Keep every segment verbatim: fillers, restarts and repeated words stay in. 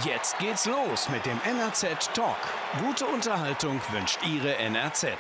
Jetzt geht's los mit dem N R Z Talk. Gute Unterhaltung wünscht Ihre N R Z.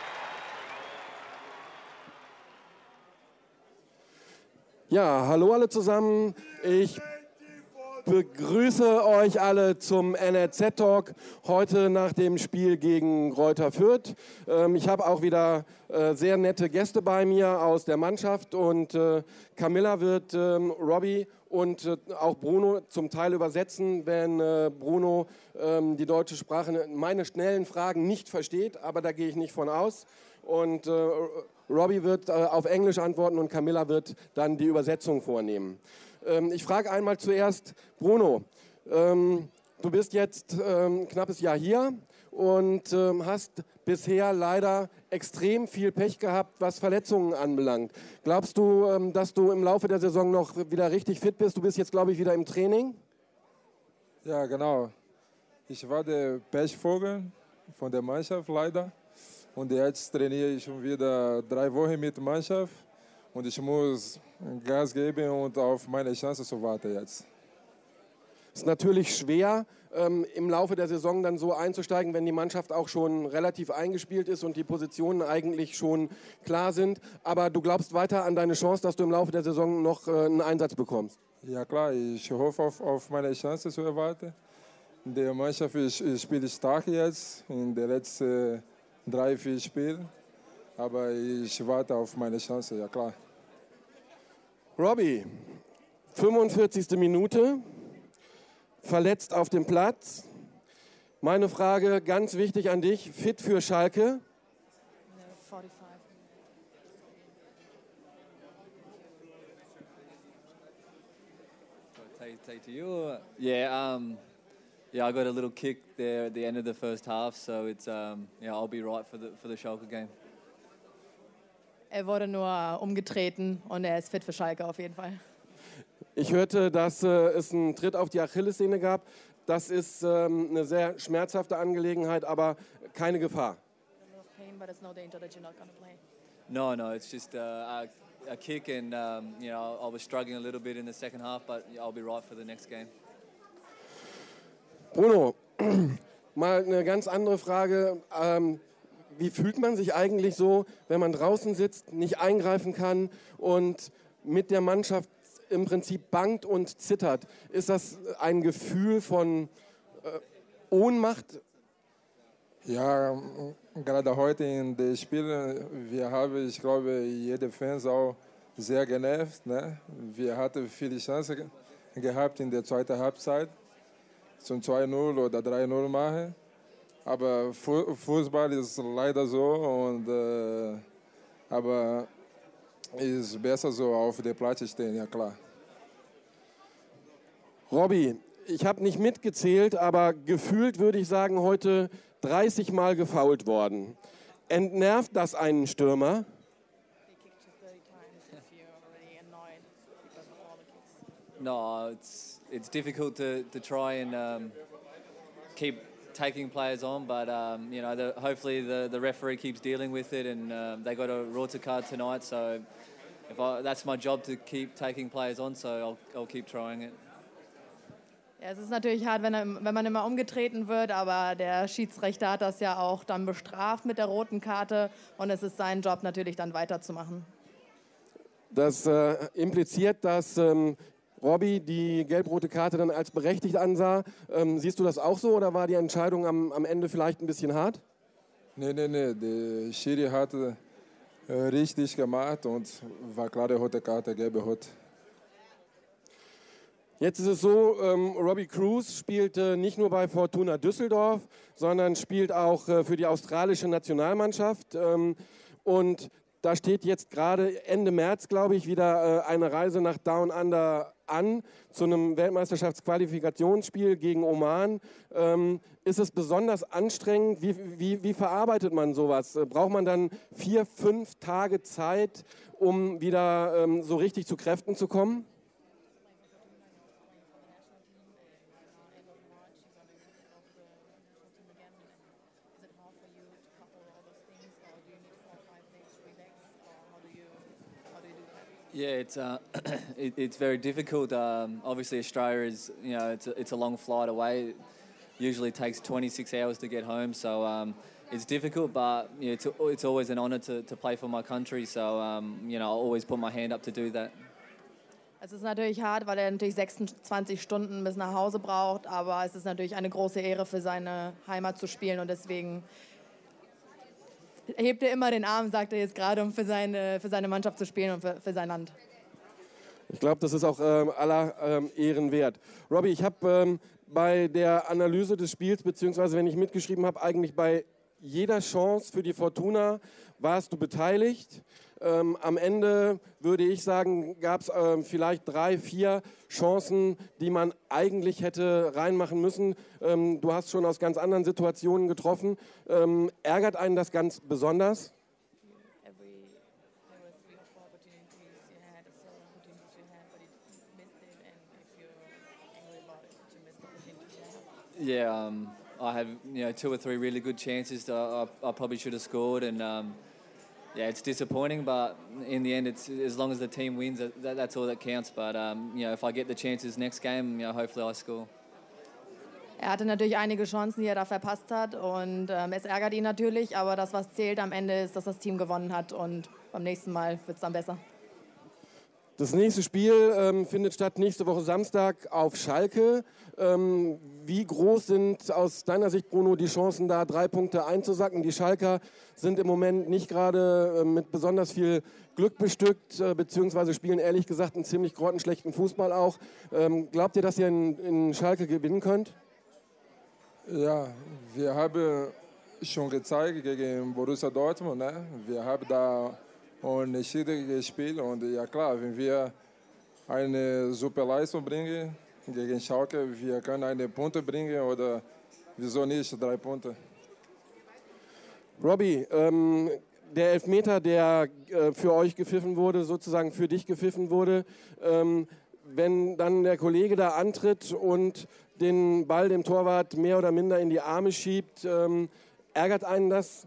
Ja, hallo alle zusammen. Ich begrüße euch alle zum N R Z Talk heute nach dem Spiel gegen Greuther Fürth. Ähm, ich habe auch wieder äh, sehr nette Gäste bei mir aus der Mannschaft und äh, Camilla wird ähm, Robbie und äh, auch Bruno zum Teil übersetzen, wenn äh, Bruno ähm, die deutsche Sprache, meine schnellen Fragen nicht versteht, aber da gehe ich nicht von aus. Und äh, Robbie wird äh, auf Englisch antworten und Camilla wird dann die Übersetzung vornehmen. Ähm, ich frage einmal zuerst Bruno, ähm, du bist jetzt ähm, ein knappes Jahr hier und ähm, hast bisher leider extrem viel Pech gehabt, was Verletzungen anbelangt. Glaubst du, ähm, dass du im Laufe der Saison noch wieder richtig fit bist? Du bist jetzt, glaube ich, wieder im Training? Ja, genau. Ich war der Pechvogel von der Mannschaft leider. Und jetzt trainiere ich schon wieder drei Wochen mit der Mannschaft. Und ich muss Gas geben und auf meine Chance zu warten jetzt. Es ist natürlich schwer, ähm, im Laufe der Saison dann so einzusteigen, wenn die Mannschaft auch schon relativ eingespielt ist und die Positionen eigentlich schon klar sind. Aber du glaubst weiter an deine Chance, dass du im Laufe der Saison noch äh, einen Einsatz bekommst? Ja klar, ich hoffe auf, auf meine Chance zu erwarten. Die Mannschaft spielt stark jetzt in den letzten drei, vier Spielen. Aber ich warte auf meine Chance, ja klar. Robbie, fünfundvierzigste Minute, verletzt auf dem Platz. Meine Frage, ganz wichtig an dich, fit für Schalke? Take, take to you. Yeah, um, yeah, I got a little kick there at the end of the first half, so it's um, yeah, I'll be right for the for the Schalke game. Er wurde nur umgetreten und er ist fit für Schalke auf jeden Fall. Ich hörte, dass äh, es einen Tritt auf die Achillessehne gab. Das ist ähm, eine sehr schmerzhafte Angelegenheit, aber keine Gefahr. No, no, it's just uh, a, a kick, and um, you know, I was struggling a little bit in the second half, but I'll be right for the next game. Bruno, mal eine ganz andere Frage. Ähm, wie fühlt man sich eigentlich so, wenn man draußen sitzt, nicht eingreifen kann und mit der Mannschaft im Prinzip bangt und zittert? Ist das ein Gefühl von äh, Ohnmacht? Ja, gerade heute in den Spielen, wir haben, ich glaube, jede Fans auch sehr genervt. Ne? Wir hatten viele Chancen gehabt in der zweiten Halbzeit, zum zwei null oder drei null machen. Aber Fußball ist leider so, und, äh, aber ist besser so auf der Platz stehen, ja klar. Robbie, ich habe nicht mitgezählt, aber gefühlt würde ich sagen, heute dreißig Mal gefoult worden. Entnervt das einen Stürmer? No, it's it's difficult to, to try and um, keep taking players on, but um, you know, the, hopefully the, the referee keeps dealing with it, and um, they got a rote card tonight, so if I, that's my job to keep taking players on, so I'll, I'll keep trying it. Ja, es ist natürlich hart, wenn, er, wenn man immer umgetreten wird, aber der Schiedsrichter hat das ja auch dann bestraft mit der roten Karte, und es ist sein Job natürlich dann weiterzumachen. Das äh, impliziert, dass ähm, Robbie die gelb-rote Karte dann als berechtigt ansah. Ähm, siehst du das auch so, oder war die Entscheidung am, am Ende vielleicht ein bisschen hart? Nee, nee, nee, der Schiri hat äh, richtig gemacht und war klare rote Karte, gelbe rot. Jetzt ist es so, ähm, Robbie Cruz spielt äh, nicht nur bei Fortuna Düsseldorf, sondern spielt auch äh, für die australische Nationalmannschaft. Ähm, und da steht jetzt gerade Ende März, glaube ich, wieder äh, eine Reise nach Down Under an, zu einem Weltmeisterschaftsqualifikationsspiel gegen Oman. Ähm, ist es besonders anstrengend? Wie, wie, wie verarbeitet man sowas? Äh, braucht man dann vier, fünf Tage Zeit, um wieder ähm, so richtig zu Kräften zu kommen? Yeah, it's uh, it, it's very difficult. Um, obviously, Australia is you know it's a, it's a long flight away. It usually takes twenty-six hours to get home, so um, it's difficult. But you know, it's it's always an honour to, to play for my country. So um, you know, I'll always put my hand up to do that. Es ist natürlich hart, weil er natürlich sechsundzwanzig Stunden bis nach Hause braucht, aber es ist natürlich eine große Ehre für seine Heimat zu spielen und deswegen hebt er immer den Arm, sagt er jetzt gerade, um für seine, für seine Mannschaft zu spielen und für, für sein Land. Ich glaube, das ist auch ähm, aller ähm, Ehren wert. Robbie, ich habe ähm, bei der Analyse des Spiels, beziehungsweise wenn ich mitgeschrieben habe, eigentlich bei jeder Chance für die Fortuna warst du beteiligt. Ähm, am Ende würde ich sagen, gab es ähm, vielleicht drei, vier Chancen, die man eigentlich hätte reinmachen müssen. Ähm, du hast schon aus ganz anderen Situationen getroffen. Ähm, ärgert einen das ganz besonders? Yeah, um, I had you know two or three really good chances that I, I probably should have scored, and um, yeah, it's disappointing. But in the end, it's as long as the team wins, that, that's all that counts. But um, you know, if I get the chances next game, you know, hopefully I score. Er hatte natürlich einige Chancen, die er da verpasst hat und ähm, es ärgert ihn natürlich, aber das, was zählt am Ende, ist, dass das Team gewonnen hat und beim nächsten Mal wird es dann besser. Das nächste Spiel ähm, findet statt nächste Woche Samstag auf Schalke. Ähm, wie groß sind aus deiner Sicht, Bruno, die Chancen, da drei Punkte einzusacken? Die Schalker sind im Moment nicht gerade äh, mit besonders viel Glück bestückt, äh, beziehungsweise spielen ehrlich gesagt einen ziemlich grottenschlechten Fußball auch. Ähm, glaubt ihr, dass ihr in, in Schalke gewinnen könnt? Ja, wir haben schon gezeigt gegen Borussia Dortmund, ne? Wir haben da unentschieden gespielt und ja klar, wenn wir eine super Leistung bringen gegen Schalke, wir können eine Punkte bringen oder wieso nicht drei Punkte. Robbie, ähm, der Elfmeter, der äh, für euch gepfiffen wurde, sozusagen für dich gepfiffen wurde, ähm, wenn dann der Kollege da antritt und den Ball dem Torwart mehr oder minder in die Arme schiebt, ähm, ärgert einen das?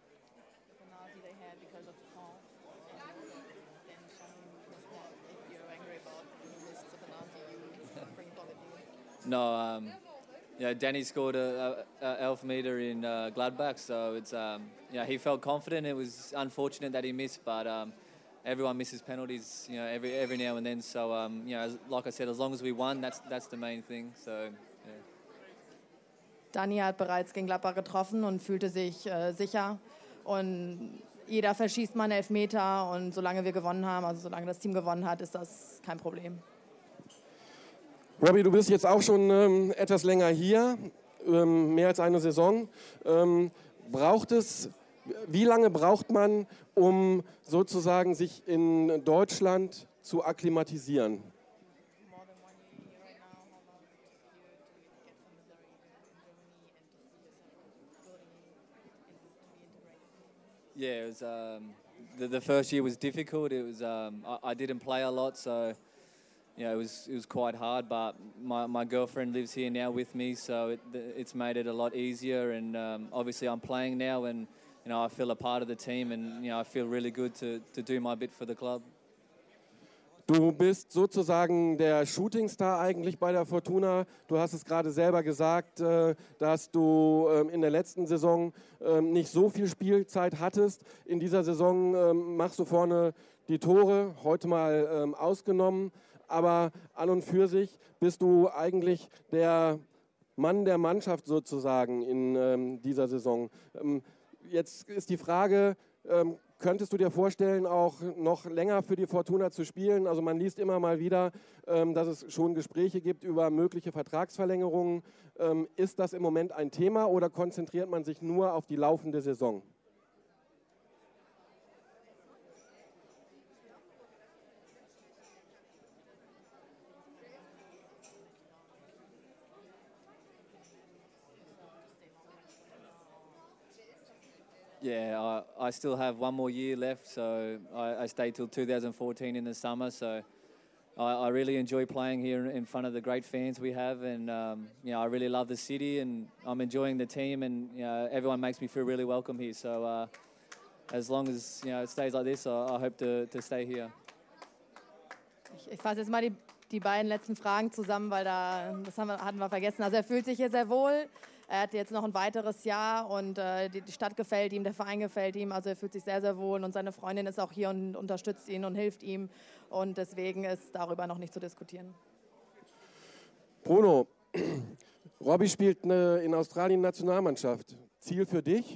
No, um, yeah, Danny scored a, a, a elf meter in uh, Gladbach, so it's um, yeah, he felt confident. It was unfortunate that he missed, but um, everyone misses penalties, you know, every every now and then. So um, you know, as, like I said, as long as we won, that's that's the main thing. So. Yeah. Danny hat bereits gegen Gladbach getroffen und fühlte sich äh, sicher und jeder verschießt mal einen Elfmeter und solange wir gewonnen haben, also solange das Team gewonnen hat, ist das kein Problem. Robbie, du bist jetzt auch schon ähm, etwas länger hier, ähm, mehr als eine Saison. Ähm, braucht es, wie lange braucht man, um sozusagen sich in Deutschland zu akklimatisieren? Yeah, it was, um, the, the first year was difficult. It was um, I, I didn't play a lot, so you know, it was it was quite hard. But my, my girlfriend lives here now with me, so it, it's made it a lot easier. And um, obviously, I'm playing now, and you know, I feel a part of the team, and you know, I feel really good to to do my bit for the club. Du bist sozusagen der Shootingstar eigentlich bei der Fortuna. Du hast es gerade selber gesagt, äh, dass du ähm, in der letzten Saison ähm, nicht so viel Spielzeit hattest. In dieser Saison ähm, machst du vorne die Tore, heute mal ähm, ausgenommen. Aber an und für sich bist du eigentlich der Mann der Mannschaft sozusagen in ähm, dieser Saison. Ähm, jetzt ist die Frage, ähm, könntest du dir vorstellen, auch noch länger für die Fortuna zu spielen? Also man liest immer mal wieder, ähm, dass es schon Gespräche gibt über mögliche Vertragsverlängerungen. Ähm, ist das im Moment ein Thema oder konzentriert man sich nur auf die laufende Saison? Yeah, I, I still have one more year left, so I, I stay till two thousand fourteen in the summer. So I, I really enjoy playing here in front of the great fans we have, and um, you know, I really love the city, and I'm enjoying the team, and you know, everyone makes me feel really welcome here. So uh, as long as you know it stays like this, I, I hope to, to stay here. Ich fasse jetzt mal die, die beiden letzten Fragen zusammen, weil da, das haben wir, hatten wir vergessen. Also er fühlt sich hier sehr wohl. Er hat jetzt noch ein weiteres Jahr und äh, die, die Stadt gefällt ihm, der Verein gefällt ihm. Also er fühlt sich sehr, sehr wohl und seine Freundin ist auch hier und unterstützt ihn und hilft ihm. Und deswegen ist darüber noch nicht zu diskutieren. Bruno, Robbie spielt eine, in Australien Nationalmannschaft. Ziel für dich?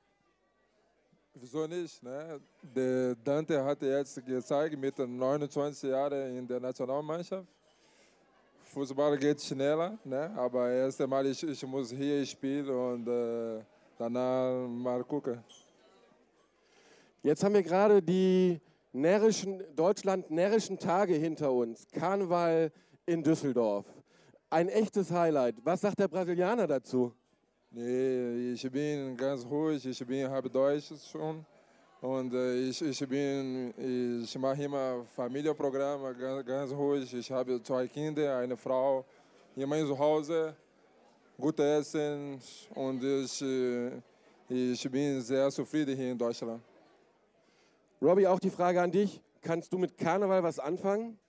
Wieso nicht? Ne? Der Dante hat jetzt gezeigt mit neunundzwanzig Jahren in der Nationalmannschaft. Fußball geht schneller, ne? Aber erst einmal ich, ich muss hier spielen und äh, danach mal gucken. Jetzt haben wir gerade die närrischen, Deutschland-närrischen Tage hinter uns. Karneval in Düsseldorf. Ein echtes Highlight. Was sagt der Brasilianer dazu? Nee, ich bin ganz ruhig, ich bin halb Deutsch schon und äh, ich, ich, bin, ich mache immer Familienprogramme, ganz, ganz ruhig. Ich habe zwei Kinder, eine Frau, immer zu Hause, gut essen und ich, ich bin sehr zufrieden hier in Deutschland. Robbie, auch die Frage an dich. Kannst du mit Karneval was anfangen?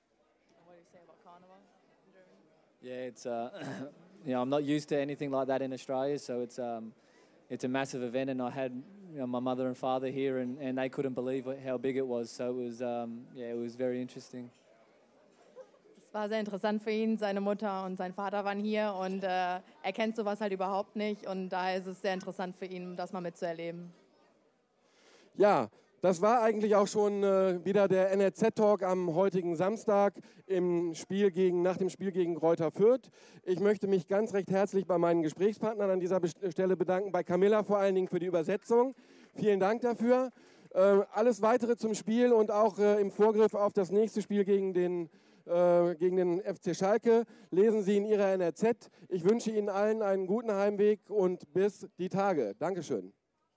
Yeah, it's uh, you know, I'm not used to anything like that in Australia, so it's um, it's a massive event, and I had you know, my mother and father here, and, and they couldn't believe how big it was. So it was um, yeah, it was very interesting. Es war sehr interessant für ihn. Seine Mutter und sein Vater waren hier und äh, er kennt sowas halt überhaupt nicht und daher ist es sehr interessant für ihn, das mal mitzuerleben. Ja, das war eigentlich auch schon äh, wieder der N R Z-Talk am heutigen Samstag im Spiel gegen, nach dem Spiel gegen Greuther Fürth. Ich möchte mich ganz recht herzlich bei meinen Gesprächspartnern an dieser Stelle bedanken, bei Camilla vor allen Dingen für die Übersetzung. Vielen Dank dafür. Äh, alles Weitere zum Spiel und auch äh, im Vorgriff auf das nächste Spiel gegen den, äh, gegen den F C Schalke lesen Sie in Ihrer N R Z. Ich wünsche Ihnen allen einen guten Heimweg und bis die Tage. Dankeschön.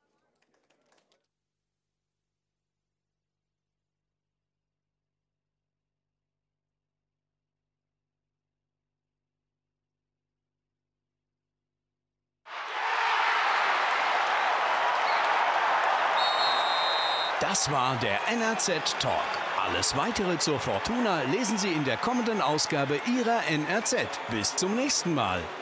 Das war der N R Z-Talk. Alles Weitere zur Fortuna lesen Sie in der kommenden Ausgabe Ihrer N R Z. Bis zum nächsten Mal.